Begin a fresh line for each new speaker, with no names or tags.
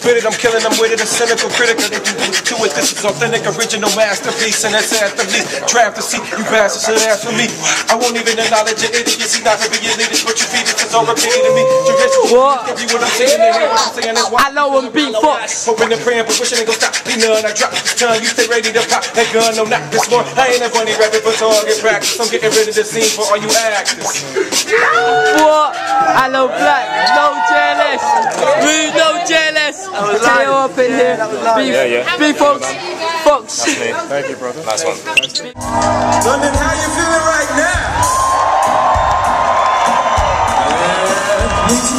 spit it, I'm killing them with it. A cynical critic, they can get to it. This is authentic, original masterpiece, and that's at the least. Draft to see you bastards should ask for me. I won't even acknowledge your idiocy, not to be your leaders, but you feed it. It's all repeated to me.
What?
Give you what I'm saying, and what I'm saying is why.
I know I'm Beat Fox.
Hoping and praying, but wishing it gon' stop. Be none, I drop this tongue, you stay ready to pop that gun. No, not this one. I ain't a funny rapping for target practice. I'm getting rid of the scene for all you actors.
What? Hello Black, no JLS. Rude, no JLS. Tail up in here. Beat Fox. Fox.
Thank you, brother.
Nice one.
London, how you feeling right now? Yeah.